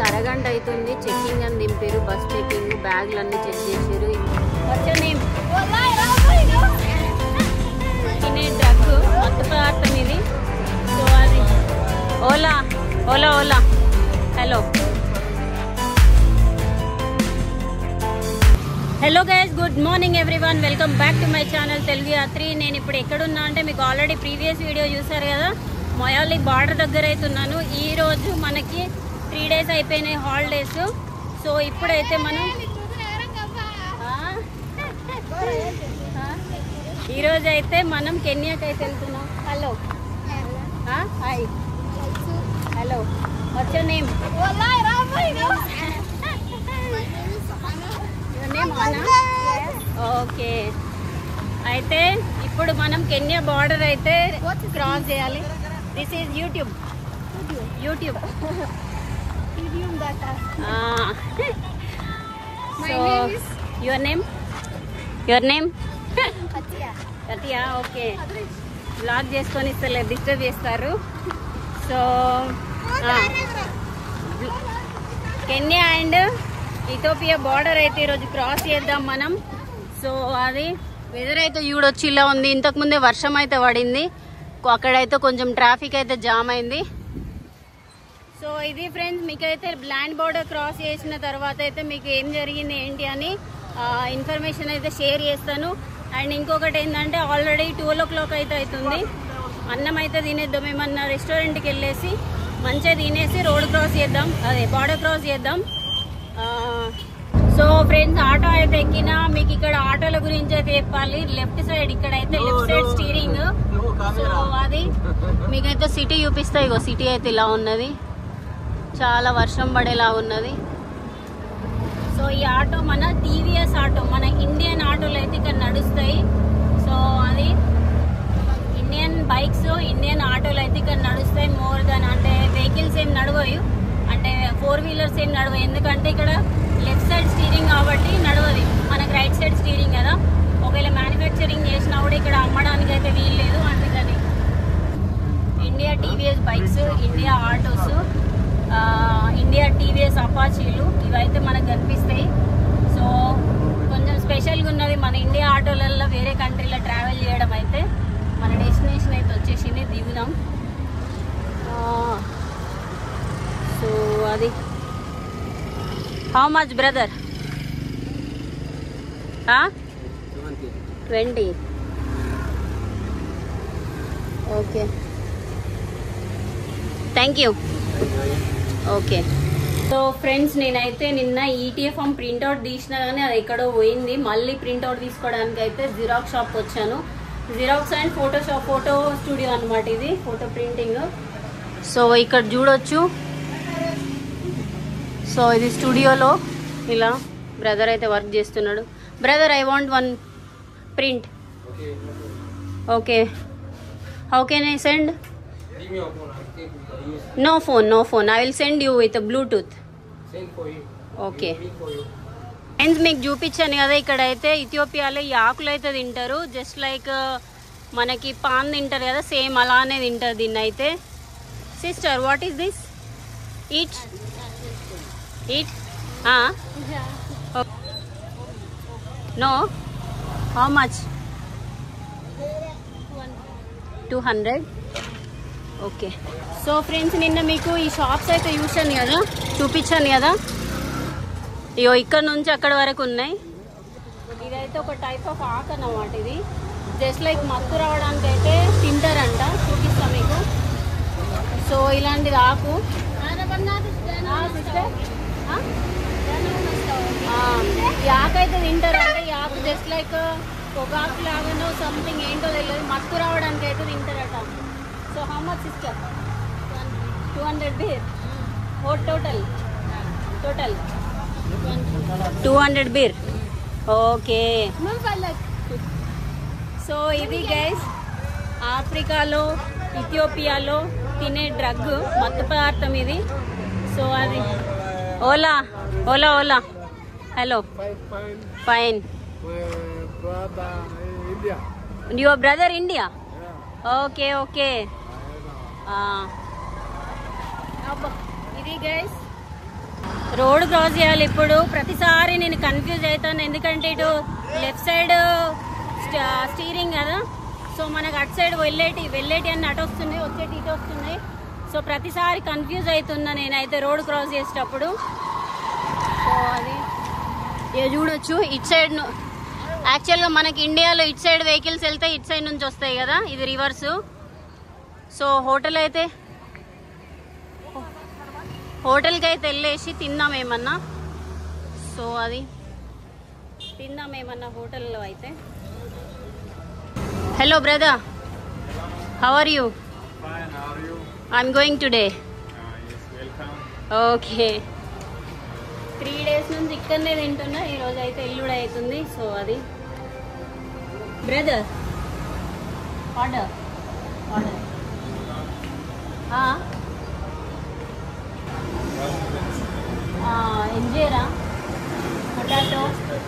అరగంట అవుతుంది. చెకింగ్ అని దింపారు, బస్ చెకింగ్, బ్యాగులు అన్ని చెక్ చేశారు. వచ్చే తినే డ్రగ్ మత్తు పదార్థం ఇది. సో అది ఓలా ఓలా ఓలా hello hello guys, good morning everyone, welcome back to my channel Telugu Yatri. నేను ఇప్పుడు ఎక్కడున్నా అంటే మీకు ఆల్రెడీ ప్రీవియస్ వీడియో చూసారు కదా, మొయాలి బార్డర్ దగ్గర అవుతున్నాను. ఈరోజు మనకి 3 days అయిపోయినాయి హాలిడేస్. సో ఇప్పుడైతే మనం ఈరోజు అయితే మనం కెన్యాకి అయితే వెళ్తున్నాం. హలో హాయ్ హలో వచ్చే నేమ్ ఓకే. అయితే ఇప్పుడు మనం కెన్యా బార్డర్ అయితే క్రాస్ చేయాలి. This is YouTube. So your name Katia. Okay, blog చేసుకొని ఇస్తలే, డిస్టర్బ్ చేస్తారు. So Kenya and Ethiopia border అయితే ఈరోజు క్రాస్ చేద్దాం మనం. సో అది వెదర్ అయితే చూడొచ్చు ఇలా ఉంది. ఇంతకుముందే వర్షం అయితే పడింది, అక్కడైతే కొంచెం ట్రాఫిక్ అయితే జామ్ అయింది. సో ఇది ఫ్రెండ్స్, మీకైతే ల్యాండ్ బార్డర్ క్రాస్ చేసిన తర్వాత అయితే మీకు ఏం జరిగింది ఏంటి అని ఇన్ఫర్మేషన్ అయితే షేర్ చేస్తాను. అండ్ ఇంకొకటి ఏంటంటే ఆల్రెడీ 12 o'clock అయితే అవుతుంది. అన్నం అయితే తినేద్దాం, ఏమన్నా రెస్టారెంట్కి వెళ్ళేసి మంచిగా తినేసి రోడ్ క్రాస్ చేద్దాం, అదే బార్డర్ క్రాస్ చేద్దాం. సో ఫ్రెండ్స్, ఆటో అయితే ఎక్కినా. మీకు ఇక్కడ ఆటోల గురించి అయితే చెప్పాలి. లెఫ్ట్ సైడ్ ఇక్కడైతే లెఫ్ట్ సైడ్ స్టీరింగ్. సో అది మీకైతే సిటీ చూపిస్తాయి. ఇగో సిటీ అయితే ఇలా ఉన్నది, చాలా వర్షం పడేలా ఉన్నది. సో ఈ ఆటో మన టీవీఎస్ ఆటో, మన ఇండియన్ ఆటోలు అయితే ఇక్కడ నడుస్తాయి. సో అది ఇండియన్ బైక్స్, ఇండియన్ ఆటోలు అయితే ఇక్కడ నడుస్తాయి. మోర్ దాన్ అంటే వెహికల్స్ ఏం నడవవు, అంటే 4 wheelers ఏం నడవవు. ఎందుకంటే ఇక్కడ లెఫ్ట్ సైడ్ స్టీరింగ్ కాబట్టి నడవది, మనకు రైట్ సైడ్ స్టీరింగ్ కదా. ఒకవేళ మ్యానుఫ్యాక్చరింగ్ చేసినా కూడా ఇక్కడ అమ్మడానికి అయితే వీలు లేదు. అందుకని India TVS bikes, India autos, India TVS అపాచీలు ఇవైతే మనకు కనిపిస్తాయి. సో కొంచెం స్పెషల్గా ఉన్నది మన ఇండియా ఆటోలలో వేరే కంట్రీలో ట్రావెల్ చేయడం. అయితే మన డెస్టినేషన్ అయితే వచ్చేసింది, దిగుదాం. సో అది how much brother? 20. Okay, thank you. Okay. So friends, నేనైతే నిన్న ఈటీఎఫ్ ప్రింట్అవుట్ తీసినా కానీ అది ఎక్కడో పోయింది. మళ్ళీ ప్రింట్అవుట్ తీసుకోవడానికి అయితే జిరాక్స్ షాప్ వచ్చాను. జిరాక్స్ అండ్ ఫోటో స్టూడియో అనమాట ఇది, ఫోటో ప్రింటింగ్. సో ఇక్కడ చూడొచ్చు. సో ఇది స్టూడియోలో ఇలా బ్రదర్ అయితే వర్క్ చేస్తున్నాడు. Brother, I want 1 print. Okay, how can I send? No phone. I will send you with a Bluetooth. Send for you. Okay. Friends, మీకు చూపించాను కదా, ఇక్కడైతే ఇథియోపియాలో ఈ ఆకులు అయితే తింటారు. జస్ట్ లైక్ మనకి పాన్ తింటారు కదా, సేమ్ అలానే తింటారు దీన్ని అయితే. Sister, what is this? Eat no. How much? 200. Okay. So friends, నిన్న మీకు ఈ షాప్స్ అయితే చూపించాను కదా. ఇగో ఇక్కడ నుంచి అక్కడ వరకు ఉన్నాయి. ఇదైతే ఒక టైప్ ఆఫ్ ఆకు అన్నమాట. ఇది జస్ట్ లైక్ మత్తు రావడానికి అయితే తింటారంట, చూపిస్తాం మీకు. సో ఇలాంటిది ఆకు. ఈ ఆకు అయితే తింటారు. అంటే ఈ ఆకు జస్ట్ లైక్ ఒక ఆకు లాగానో సంథింగ్ ఏంటో తెలియదు, మత్తు రావడానికి అయితే తింటారట. So how much sister? 200 beer. What total? 200 beer. Okay. So ఇది గైస్, ఆఫ్రికాలో ఇథియోపియాలో తినే డ్రగ్, మత్తు పదార్థం ఇది. సో అది ఓలా hello fine. Your brother India? Okay. ఇది గైస్ రోడ్ క్రాస్ చేయాలి. ఇప్పుడు ప్రతిసారి నేను కన్ఫ్యూజ్ అవుతాను, ఎందుకంటే ఇటు లెఫ్ట్ సైడ్ స్టీరింగ్ కదా, సో మనకు అటు సైడ్ వెళ్ళేటి అన్ని అటు వస్తున్నాయి, వచ్చేటి ఇటు వస్తున్నాయి. సో ప్రతిసారి కన్ఫ్యూజ్ అవుతున్నా నేనైతే రోడ్ క్రాస్ చేసేటప్పుడు. సో అది ఇక చూడొచ్చు ఇటు సైడ్ యాక్చువల్గా మనకి ఇండియాలో ఇటు సైడ్ వెహికల్స్ వెళ్తే ఇటు సైడ్ నుంచి వస్తాయి కదా, ఇది రివర్సు. సో హోటల్కి అయితే వెళ్ళేసి తిందాం ఏమన్నా. సో అది తిందాం ఏమన్నా హోటల్లో అయితే. Hello brother, how are you? I'm going today. Okay, 3 days నుంచి ఇక్కడనే తింటున్నా, ఈరోజు అయితే ఎల్లుడు అవుతుంది. సో అది brother order injera potato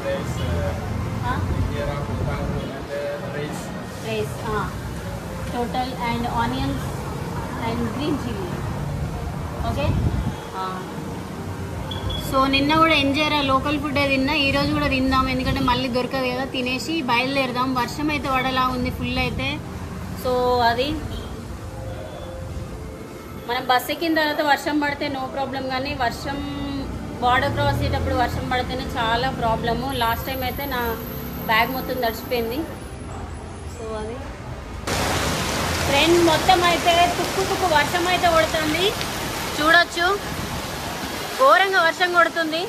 rice total and onions and green chilli. Okay, so నిన్న కూడా ఇంజేరా లోకల్ ఫుడ్ తిన్నా, ఈరోజు కూడా తిందాం, ఎందుకంటే మళ్ళీ దొరకదు కదా. తినేసి బయలుదేరదాం. వర్షం అయితే పడేలా ఉంది ఫుల్ అయితే. సో అది మనం బస్ ఎక్కిన తర్వాత వర్షం పడితే నో ప్రాబ్లం, కానీ వర్షం బార్డర్ క్రాస్ అయ్యేటప్పుడు వర్షం పడితేనే చాలా ప్రాబ్లము. లాస్ట్ టైం అయితే నా బ్యాగ్ మొత్తం తడిచిపోయింది. సో అది ఫ్రెండ్ మొత్తం అయితే తుక్కు వర్షం అయితే కొడుతుంది, చూడొచ్చు. ఘోరంగా వర్షం కొడుతుంది.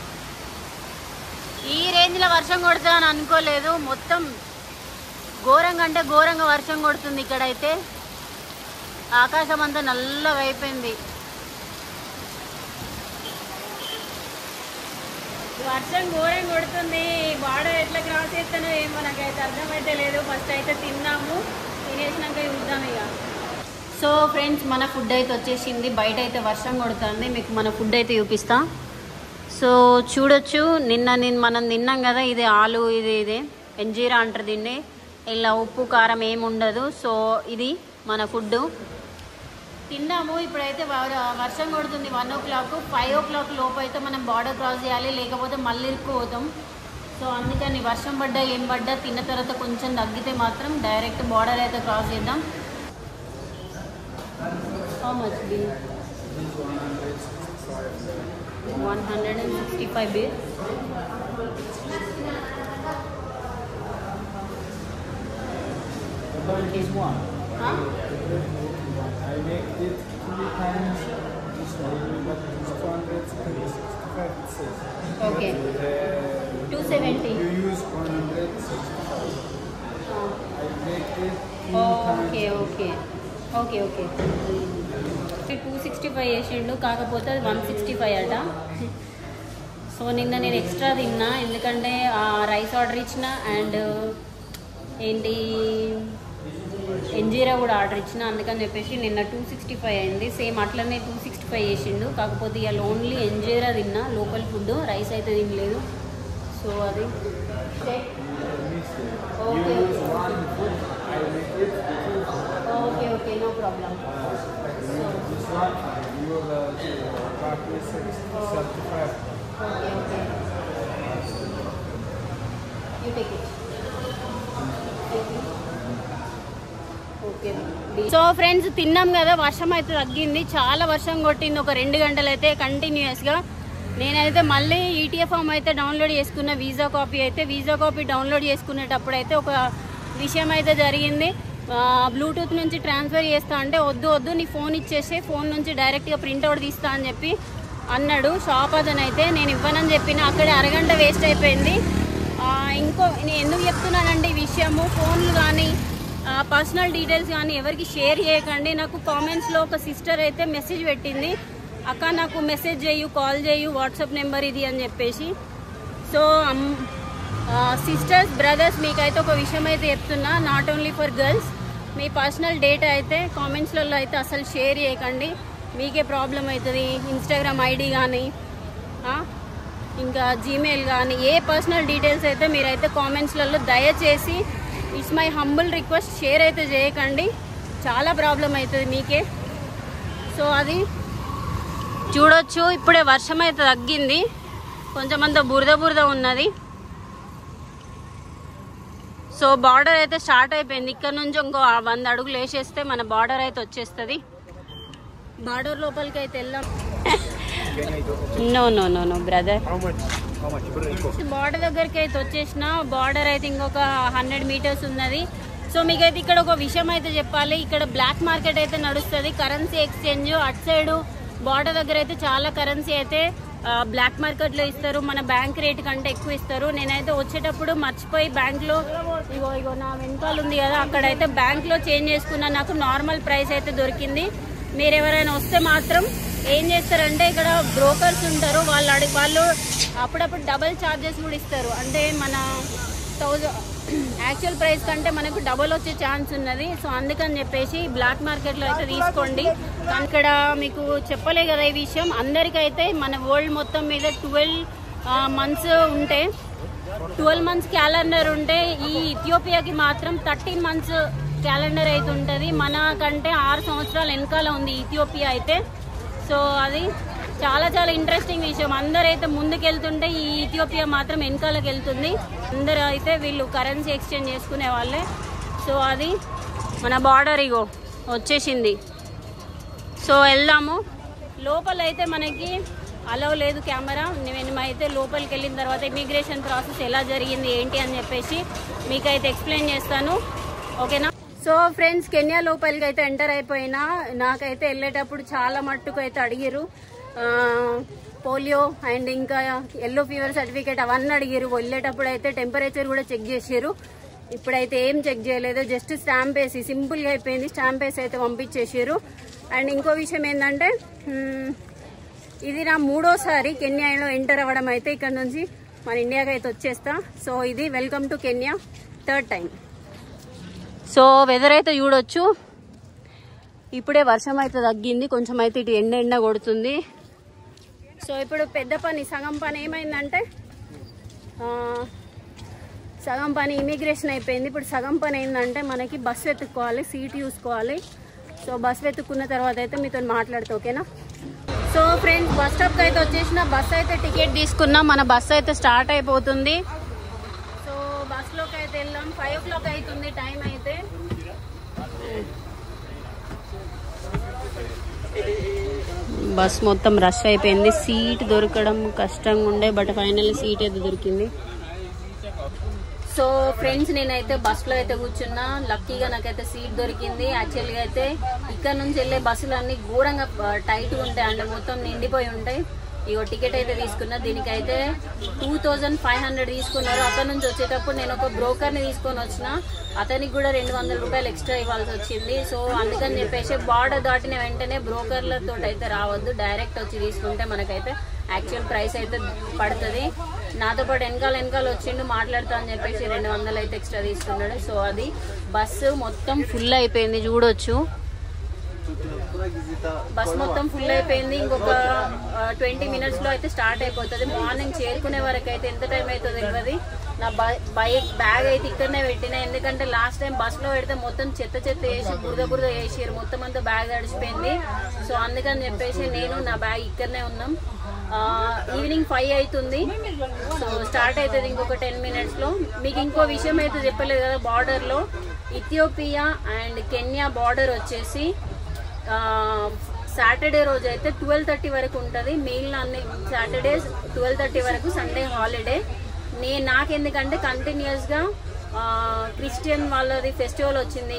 ఈ రేంజ్లో వర్షం కొడుతా అని అనుకోలేదు. మొత్తం ఘోరంగా అంటే ఘోరంగా వర్షం కొడుతుంది. ఇక్కడైతే ఆకాశం అంతా నల్లగా అయిపోయింది. వర్షం ఘోరంగా కొడుతుంది. బార్డర్ ఎట్లా క్రాస్ చేస్తానో ఏమో నాకైతే అర్థమైతే లేదు. ఫస్ట్ అయితే తిన్నాము, తినేసినాక చూద్దాం ఇక. సో ఫ్రెండ్స్, మన ఫుడ్ అయితే వచ్చేసింది. బయట అయితే వర్షం కొడుతుంది, మీకు మన ఫుడ్ అయితే చూపిస్తా. సో చూడొచ్చు, మనం తిన్నాం కదా, ఇది ఆలు, ఇదే ఎంజీరా అంటారు దీన్ని. ఇలా ఉప్పు కారం ఏమి ఉండదు. సో ఇది మన ఫుడ్ తిన్నాము. ఇప్పుడైతే వర్షం కొడుతుంది. 1 o'clock, 5 o'clock లోపు అయితే మనం బార్డర్ క్రాస్ చేయాలి, లేకపోతే మళ్ళీ ఇరుక్కుపోతాం. సో అందుకని వర్షం పడ్డా ఏం పడ్డా తిన్న తర్వాత కొంచెం తగ్గితే మాత్రం డైరెక్ట్ బార్డర్ అయితే క్రాస్ చేద్దాం. How much bill? 165 bill. Huh? I make it 3 times this one, but it's 265 it says. Okay. But, 270. You use 165. I make it 3 okay times. Okay okay okay 265 వేసిండు, కాకపోతే అది 165 అట. సో నిన్న నేను extra తిన్నా, ఎందుకంటే రైస్ ఆర్డర్ ఇచ్చిన and ఏంటి ఎంజీరా కూడా ఆర్డర్ ఇచ్చిన, అందుకని చెప్పేసి నిన్న 265 అయింది. సేమ్ అట్లనే 265 వేసిండు, కాకపోతే ఇవాళ ఓన్లీ ఎంజీరా తిన్నా, లోకల్ ఫుడ్, రైస్ అయితే తినలేదు. సో అది okay okay okay no problem. Okay okay you take it. So friends, తిన్నాం కదా, వర్షం అయితే తగ్గింది. చాలా వర్షం కొట్టింది, ఒక 2 గంటలు అయితే కంటిన్యూస్గా. నేనైతే మళ్ళీ ఈటీఎఫ్ ఫామ్ అయితే డౌన్లోడ్ చేసుకున్న, వీసా కాపీ డౌన్లోడ్ చేసుకునేటప్పుడు అయితే ఒక విషయం అయితే జరిగింది. బ్లూటూత్ నుంచి ట్రాన్స్ఫర్ చేస్తా అంటే వద్దు నీ ఫోన్ ఇచ్చేసి ఫోన్ నుంచి డైరెక్ట్గా ప్రింట్అవుట్ తీస్తా అని చెప్పి అన్నాడు షాప్ అతను. అయితే నేను ఇవ్వనని చెప్పిన, అక్కడే అరగంట వేస్ట్ అయిపోయింది. నేను ఎందుకు చెప్తున్నానంటే ఈ విషయము, ఫోన్లు కానీ పర్సనల్ డీటెయిల్స్ కానీ ఎవరికి షేర్ చేయకండి. నాకు కామెంట్స్లో ఒక సిస్టర్ అయితే మెసేజ్ పెట్టింది, అక్క నాకు మెసేజ్ చేయు, కాల్ చేయు, వాట్సాప్ నెంబర్ ఇది అని చెప్పేసి. సో సిస్టర్స్, బ్రదర్స్, మీకైతే ఒక విషయం అయితే చెప్తున్నా, నాట్ ఓన్లీ ఫర్ గర్ల్స్, మీ పర్సనల్ డేటా అయితే కామెంట్స్లలో అయితే అసలు షేర్ చేయకండి, మీకే ప్రాబ్లం అవుతుంది. ఇన్స్టాగ్రామ్ ఐడి కానీ ఇంకా జీమెయిల్ కానీ ఏ పర్సనల్ డీటెయిల్స్ అయితే మీరైతే కామెంట్స్లలో దయచేసి, it's my humble request, share అయితే చేయకండి, చాలా ప్రాబ్లం అవుతుంది మీకే. సో అది చూడొచ్చు ఇప్పుడే వర్షం అయితే తగ్గింది, కొంచెం అంత బురద బురద ఉన్నది. సో బార్డర్ అయితే స్టార్ట్ అయిపోయింది. ఇక్కడ నుంచి ఇంకో 100 అడుగులు వేసేస్తే మన బార్డర్ అయితే వచ్చేస్తుంది. బార్డర్ లోపలికి అయితే వెళ్దాం. No no no no brother, border దగ్గరికి అయితే వచ్చేసిన. బార్డర్ అయితే ఇంకొక 100 మీటర్స్ ఉన్నది. సో మీకైతే ఇక్కడ ఒక విషయం అయితే చెప్పాలి, ఇక్కడ బ్లాక్ మార్కెట్ అయితే నడుస్తుంది, కరెన్సీ ఎక్స్చేంజ్. అటు సైడ్ బార్డర్ దగ్గర అయితే చాలా కరెన్సీ అయితే బ్లాక్ మార్కెట్ లో ఇస్తారు, మన బ్యాంక్ రేట్ కంటే ఎక్కువ ఇస్తారు. నేనైతే వచ్చేటప్పుడు మర్చిపోయి బ్యాంక్ లో ఇగో నా వెనకాల ఉంది కదా, అక్కడైతే బ్యాంక్ లో చేంజ్ చేసుకున్నా, నాకు నార్మల్ ప్రైస్ అయితే దొరికింది. మీరు ఎవరైనా వస్తే మాత్రం ఏం చేస్తారంటే ఇక్కడ బ్రోకర్స్ ఉంటారు, వాళ్ళు అప్పుడప్పుడు డబల్ ఛార్జెస్ కూడా ఇస్తారు. అంటే మన 1000 యాక్చువల్ ప్రైస్ కంటే మనకు డబల్ వచ్చే ఛాన్స్ ఉన్నది. సో అందుకని చెప్పేసి బ్లాక్ మార్కెట్లో అయితే తీసుకోండి. ఇక్కడ మీకు చెప్పలే కదా ఈ విషయం, అందరికైతే మన వరల్డ్ మొత్తం మీద 12 మంత్స్ ఉంటే 12 మంత్స్ క్యాలెండర్ ఉంటే ఈ ఇథియోపియాకి మాత్రం 13 మంత్స్ క్యాలెండర్ అయితే ఉంటుంది. మనకంటే 6 సంవత్సరాల వెనకాల ఉంది ఇథియోపియా అయితే. సో అది చాలా చాలా ఇంట్రెస్టింగ్ విషయం. అందరైతే ముందుకెళ్తుంటే ఈ ఇథియోపియా మాత్రం వెనకాలకి వెళ్తుంది. అందరూ అయితే వీళ్ళు కరెన్సీ ఎక్స్చేంజ్ చేసుకునే వాళ్ళే. సో అది మన బార్డర్ ఇగో వచ్చేసింది. సో వెళ్దాము. లోపల అయితే మనకి అలవ్ లేదు కెమెరా. నేనైతే లోపలికి వెళ్ళిన తర్వాత ఇమిగ్రేషన్ ప్రాసెస్ ఎలా జరిగింది ఏంటి అని చెప్పేసి మీకైతే ఎక్స్ప్లెయిన్ చేస్తాను, ఓకేనా? సో ఫ్రెండ్స్, కెన్యా లోపలికి అయితే ఎంటర్ అయిపోయినా. నాకైతే వెళ్ళేటప్పుడు చాలా మట్టుకు అయితే అడిగారు, పోలియో అండ్ ఇంకా ఎల్లో ఫీవర్ సర్టిఫికేట్ అవన్నీ అడిగారు. వెళ్ళేటప్పుడు అయితే టెంపరేచర్ కూడా చెక్ చేసారు. ఇప్పుడైతే ఏం చెక్ చేయలేదు, జస్ట్ స్టాంప్ వేసి సింపుల్గా అయిపోయింది, స్టాంప్ వేసి అయితే పంపించేసారు. అండ్ ఇంకో విషయం ఏంటంటే ఇది నా 3వ కెన్యాలో ఎంటర్ అవ్వడం. అయితే ఇక్కడ నుంచి మన ఇండియాకి అయితే వచ్చేస్తా. సో ఇది welcome to Kenya 3rd time. So weather అయితే చూడొచ్చు, ఇప్పుడే వర్షం అయితే తగ్గింది, కొంచెం అయితే ఇటు ఎండ కొడుతుంది. సో ఇప్పుడు పెద్ద పని, సగం పని ఏమైందంటే సగం పని ఇమిగ్రేషన్ అయిపోయింది. ఇప్పుడు సగం పని ఏంటంటే మనకి బస్సు వెతుక్కోవాలి, సీట్ చూసుకోవాలి. సో బస్సు వెతుక్కున్న తర్వాత అయితే మీతో మాట్లాడుతా, ఓకేనా? సో ఫ్రెండ్స్, బస్ స్టాప్కి అయితే వచ్చేసిన. బస్ అయితే టికెట్ తీసుకున్నాం, మన బస్సు అయితే స్టార్ట్ అయిపోతుంది. సో బస్సులోకి అయితే వెళ్ళాం. 5 o'clock అవుతుంది టైం అయితే. బస్ మొత్తం రష్ అయిపోయింది, సీట్ దొరకడం కష్టంగా ఉండే, బట్ ఫైనల్లీ సీట్ అయితే దొరికింది. సో ఫ్రెండ్స్, నేనైతే బస్సులో అయితే కూర్చున్నా. లక్కీగా నాకైతే సీట్ దొరికింది. యాక్చువల్గా అయితే ఇక్కడ నుంచి వెళ్ళే బస్సులు అన్ని ఘోరంగా టైట్గా ఉంటాయి అండ్ మొత్తం నిండిపోయి ఉంటాయి. ఇగో టికెట్ అయితే తీసుకున్నా. దీనికైతే 2500 తీసుకున్నారు. అతని నుంచి వచ్చేటప్పుడు నేను ఒక బ్రోకర్ని తీసుకొని వచ్చిన, అతనికి కూడా 200 రూపాయలు ఎక్స్ట్రా ఇవ్వాల్సి వచ్చింది. సో అందుకని చెప్పేసి బార్డర్ దాటిన వెంటనే బ్రోకర్లతో అయితే రావద్దు, డైరెక్ట్ వచ్చి తీసుకుంటే మనకైతే యాక్చువల్ ప్రైస్ అయితే పడుతుంది. నాతో పాటు వెనకాల వచ్చిండు, మాట్లాడుతా అని చెప్పేసి 200 అయితే ఎక్స్ట్రా తీసుకున్నాడు. సో అది బస్సు మొత్తం ఫుల్ అయిపోయింది, చూడొచ్చు. బస్ మొత్తం ఫుల్ అయిపోయింది. ఇంకొక 20 minutes లో అయితే స్టార్ట్ అయిపోతుంది. మార్నింగ్ చేరుకునే వరకు అయితే ఎంత టైం అవుతుందో తెలియదు. నా బ్యాగ్ అయితే ఇక్కడనే పెట్టినా, ఎందుకంటే లాస్ట్ టైం బస్సులో పెడితే మొత్తం చెత్త వేసి బురద వేసారు, మొత్తం అంతా బ్యాగ్ తడిచిపోయింది. సో అందుకని చెప్పేసి నేను నా బ్యాగ్ ఇక్కడనే ఉన్నాం. ఈవినింగ్ 5 అవుతుంది. సో స్టార్ట్ అవుతుంది ఇంకొక 10 minutes లో. మీకు ఇంకో విషయం అయితే చెప్పలేదు కదా, బార్డర్లో ఇథియోపియా అండ్ కెన్యా బార్డర్ వచ్చేసి సాటర్డే రోజు అయితే 12:30 వరకు ఉంటుంది. మిగిలిన అన్ని సాటర్డేస్ 12:30 వరకు, సండే హాలిడే. నాకెందుకంటే కంటిన్యూస్గా క్రిస్టియన్ వాళ్ళది ఫెస్టివల్ వచ్చింది,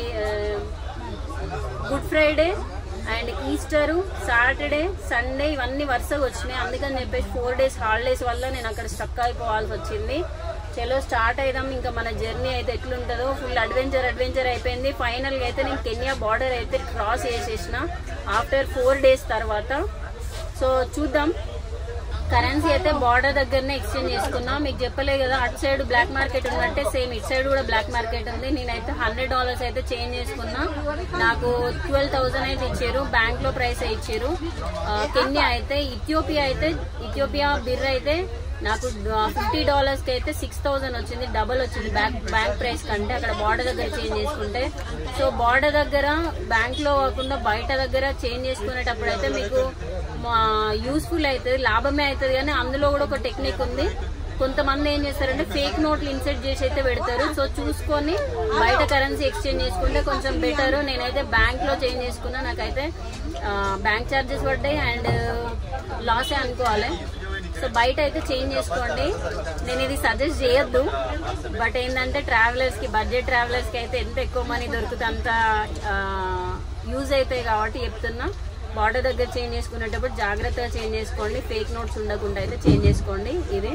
Good Friday and Easter, Saturday, Sunday ఇవన్నీ వరుసగా వచ్చినాయి. అందుకని చెప్పేసి 4 days హాలిడేస్ వల్ల నేను అక్కడ స్టక్ అయిపోవాల్సి వచ్చింది. చలో స్టార్ట్ అయిదాం. ఇంకా మన జర్నీ అయితే ఎట్లుంటుందో, ఫుల్ అడ్వెంచర్ అయిపోయింది. ఫైనల్గా అయితే నేను కెన్యా బార్డర్ అయితే క్రాస్ చేసేసిన ఆఫ్టర్ 4 days తర్వాత. సో చూద్దాం. కరెన్సీ అయితే బార్డర్ దగ్గరనే ఎక్స్చేంజ్ చేసుకున్నా. మీకు చెప్పలే కదా, అటు సైడ్ బ్లాక్ మార్కెట్ ఉన్నట్టే సేమ్ ఇటు సైడ్ కూడా బ్లాక్ మార్కెట్ ఉంది. నేనైతే $100 అయితే చేంజ్ చేసుకున్నా. నాకు 12,000 అయితే ఇచ్చారు, బ్యాంక్ లో ప్రైస్ ఇచ్చారు. కెన్యా అయితే ఇథియోపియా బిర్ అయితే నాకు $50 అయితే 6,000 వచ్చింది, డబల్ వచ్చింది బ్యాంక్ ప్రైస్ కంటే. అక్కడ బార్డర్ దగ్గర చేంజ్ చేసుకుంటే. సో బార్డర్ దగ్గర బ్యాంక్ లో కాకుండా బయట దగ్గర చేంజ్ చేసుకునేటప్పుడు అయితే మీకు యూస్ఫుల్ అవుతుంది, లాభమే అవుతుంది. కానీ అందులో కూడా ఒక టెక్నిక్ ఉంది. కొంతమంది ఏం చేస్తారంటే ఫేక్ నోట్లు ఇన్సెర్ట్ చేసి అయితే పెడతారు. సో చూసుకొని బయట కరెన్సీ ఎక్స్చేంజ్ చేసుకుంటే కొంచెం బెటర్. నేనైతే బ్యాంక్ లో చేంజ్ చేసుకున్నా, నాకైతే బ్యాంక్ ఛార్జెస్ పడ్డాయి అండ్ లాసే అనుకోవాలి. సో బయట అయితే చేంజ్ చేసుకోండి. నేను ఇది సజెస్ట్ చేయొద్దు, బట్ ఏంటంటే ట్రావెలర్స్ కి, బడ్జెట్ ట్రావెలర్స్ కి అయితే ఎంత ఎక్కువ మనీ దొరుకుతుంది అంత యూజ్ అవుతాయి కాబట్టి చెప్తున్నా. బార్డర్ దగ్గర చేంజ్ చేసుకునేటప్పుడు జాగ్రత్తగా చేంజ్ చేసుకోండి, ఫేక్ నోట్స్ ఉండకుండా అయితే చేంజ్ చేసుకోండి. ఇది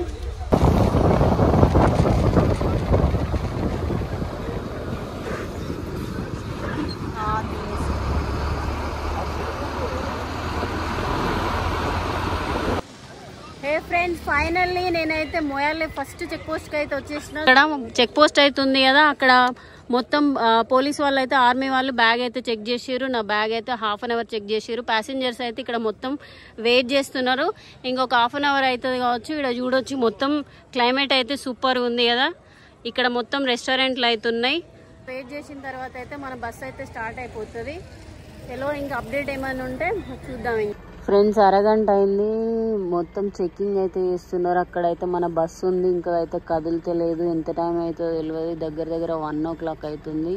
ఫ్రెండ్స్ ఫైనల్లీ నేనైతే మోయాలి ఫస్ట్ చెక్ పోస్ట్ కి అయితే వచ్చేసిన. ఇక్కడ చెక్ పోస్ట్ అయితే ఉంది కదా, అక్కడ మొత్తం పోలీస్ వాళ్ళు అయితే, ఆర్మీ వాళ్ళు బ్యాగ్ అయితే చెక్ చేసారు. నా బ్యాగ్ అయితే ½ అన్ అవర్ చెక్ చేసారు. ప్యాసింజర్స్ అయితే ఇక్కడ మొత్తం వెయిట్ చేస్తున్నారు. ఇంకొక ½ అన్ అవర్ అవుతుంది కావచ్చు. ఇక్కడ చూడొచ్చు మొత్తం క్లైమేట్ అయితే సూపర్ ఉంది కదా. ఇక్కడ మొత్తం రెస్టారెంట్లు అయితే ఉన్నాయి. వెయిట్ చేసిన తర్వాత అయితే మన బస్ అయితే స్టార్ట్ అయిపోతుంది. ఎలా ఇంకా అప్డేట్ ఏమైనా ఉంటే చూద్దాం. ఫ్రెండ్స్ అరగంట అయింది, మొత్తం చెక్కింగ్ అయితే చేస్తున్నారు. అక్కడైతే మన బస్సు ఉంది, ఇంకా అయితే కదులుతలేదు. ఎంత టైం అవుతుందో తెలియదు. దగ్గర 1 o'clock అవుతుంది.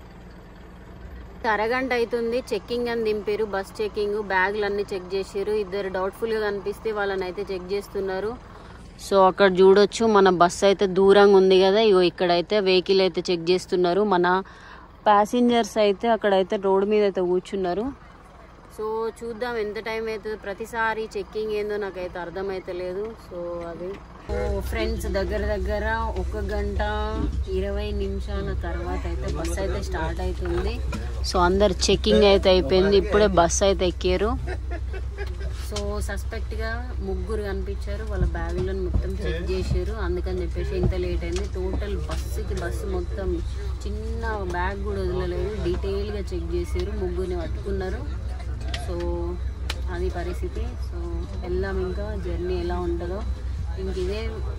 అరగంట అవుతుంది. చెక్కింగ్ అని దింపారు, బస్ చెక్కింగ్. బ్యాగులు అన్ని చెక్ చేసారు. ఇద్దరు డౌట్ఫుల్ గా కనిపిస్తే వాళ్ళని అయితే చెక్ చేస్తున్నారు. సో అక్కడ చూడొచ్చు మన బస్ అయితే దూరంగా ఉంది కదా. ఇగో ఇక్కడైతే వెహికల్ అయితే చెక్ చేస్తున్నారు. మన ప్యాసింజర్స్ అయితే అక్కడైతే రోడ్డు మీద అయితే కూర్చున్నారు. సో చూద్దాం ఎంత టైం అవుతుంది. ప్రతిసారి చెక్కింగ్ ఏందో నాకైతే అర్థమైతలేదు. సో అది ఫ్రెండ్స్ దగ్గర 1 గంట 20 నిమిషాల తర్వాత అయితే బస్ అయితే స్టార్ట్ అవుతుంది. సో అందరు చెక్కింగ్ అయితే అయిపోయింది. ఇప్పుడే బస్ అయితే ఎక్కారు. సో సస్పెక్ట్ గా 3 కనిపించారు. వాళ్ళ బ్యాగులను మొత్తం చెక్ చేశారు. అందుకని చెప్పేసి ఇంత లేట్ అయింది. టోటల్ బస్సు మొత్తం చిన్న బ్యాగ్ కూడా వదలలేదు. డీటెయిల్ గా చెక్ చేశారు. 3 పట్టుకున్నారు. సో అది పరిస్థితి. సో వెళ్దాం, ఇంకా జర్నీ ఎలా ఉంటుందో. ఇంక ఇదే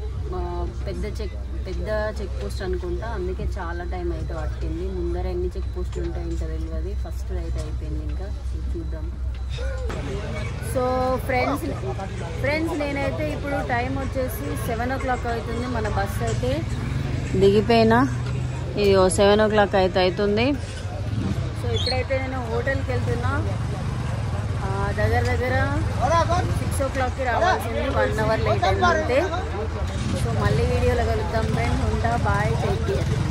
పెద్ద చెక్ పోస్ట్ అనుకుంటా, అందుకే చాలా టైం అయితే పట్టింది. ముందర ఎన్ని చెక్ పోస్టులు ఉంటాయి ఇంకా తెలియదు. ఫస్ట్ అయితే అయిపోయింది, ఇంకా చూద్దాం. సో ఫ్రెండ్స్ నేనైతే ఇప్పుడు టైం వచ్చేసి 7 o'clock అవుతుంది. మన బస్ అయితే దిగిపోయినా, ఇది 7 o'clock అయితే అవుతుంది. సో ఇప్పుడైతే నేను హోటల్కి వెళ్తున్నా. దగ్గర 6 o'clockకి రావాల్సింది. 1 hour లేట్ అయింది అంతే. సో మళ్ళీ వీడియోలో కలుద్దాం ఫ్రెండ్స్. ఉంటా, బాయ్, టేక్ కేర్.